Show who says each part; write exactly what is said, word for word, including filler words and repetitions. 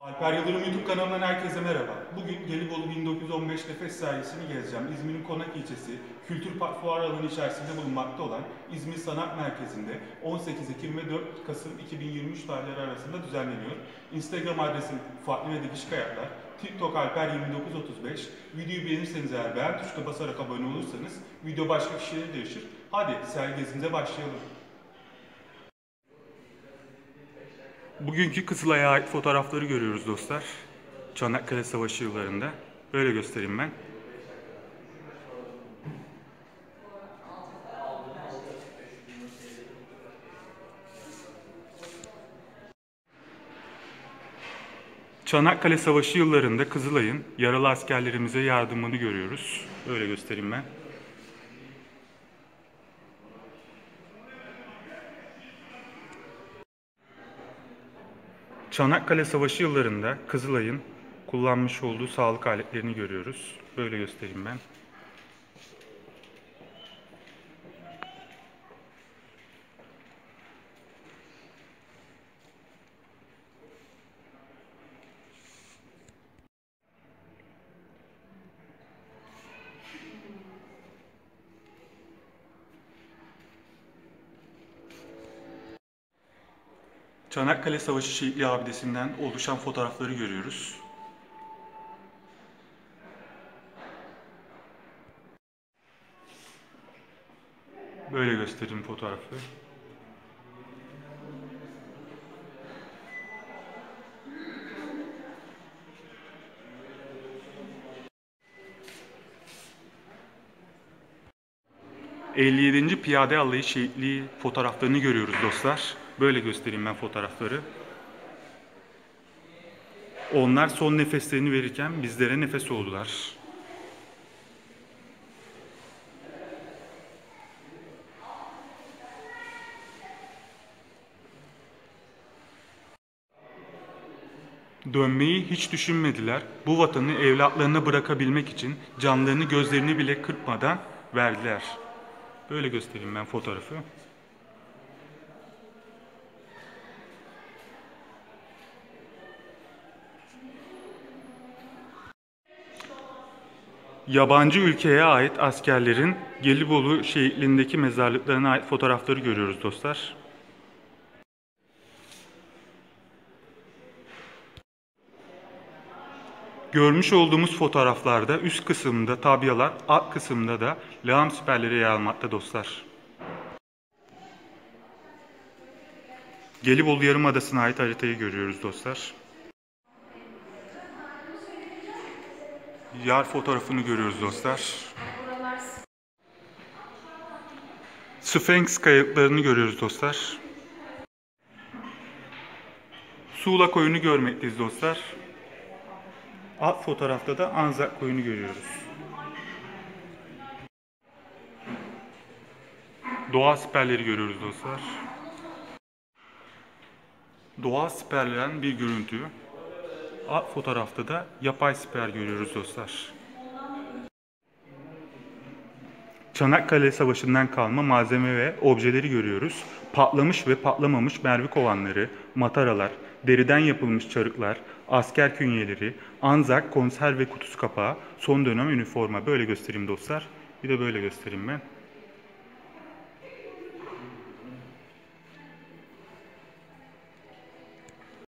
Speaker 1: Alper Yıldırım YouTube kanalından herkese merhaba. Bugün Gelibolu bin dokuz yüz on beş Nefes sergisini gezeceğim. İzmir'in Konak ilçesi Kültür Park Fuar alanı içerisinde bulunmakta olan İzmir Sanat Merkezi'nde on sekiz Ekim ve dört Kasım iki bin yirmi üç tarihleri arasında düzenleniyor. Instagram adresim Farklı ve Dikiş Kayaklar, TikTok Alper yirmi dokuz otuz beş. Videoyu beğenirseniz eğer beğen tuşuna basarak abone olursanız video başka kişilere de erişir. Hadi sergi gezimize başlayalım. Bugünkü Kızılay'a ait fotoğrafları görüyoruz dostlar. Çanakkale Savaşı yıllarında. Böyle göstereyim ben. Çanakkale Savaşı yıllarında Kızılay'ın yaralı askerlerimize yardımını görüyoruz. Böyle göstereyim ben. Çanakkale Savaşı yıllarında Kızılay'ın kullanmış olduğu sağlık aletlerini görüyoruz. Böyle göstereyim ben. Çanakkale Savaşı Şehitliği Abidesi'nden oluşan fotoğrafları görüyoruz. Böyle göstereyim fotoğrafı. elli yedinci Piyade Alayı Şehitliği fotoğraflarını görüyoruz dostlar. Böyle göstereyim ben fotoğrafları. Onlar son nefeslerini verirken bizlere nefes oldular. Dönmeyi hiç düşünmediler. Bu vatanı evlatlarına bırakabilmek için canlarını gözlerini bile kırpmadan verdiler. Böyle göstereyim ben fotoğrafı. Yabancı ülkeye ait askerlerin Gelibolu şehitliğindeki mezarlıklarına ait fotoğrafları görüyoruz dostlar. Görmüş olduğumuz fotoğraflarda üst kısımda tabyalar, alt kısımda da lağım siperleri yer almakta dostlar. Gelibolu Yarımadası'na ait haritayı görüyoruz dostlar. Yar fotoğrafını görüyoruz dostlar. Sphinx kayalıklarını görüyoruz dostlar. Suğla koyunu görmekteyiz dostlar. Alt fotoğrafta da Anzak koyunu görüyoruz. Doğa siperleri görüyoruz dostlar. Doğa siperlenen bir görüntü. Alt fotoğrafta da yapay siper görüyoruz dostlar. Çanakkale Savaşı'ndan kalma malzeme ve objeleri görüyoruz. Patlamış ve patlamamış mermi kovanları, mataralar, deriden yapılmış çarıklar, asker künyeleri, anzak, konserve kutusu kapağı, son dönem üniforma. Böyle göstereyim dostlar. Bir de böyle göstereyim ben.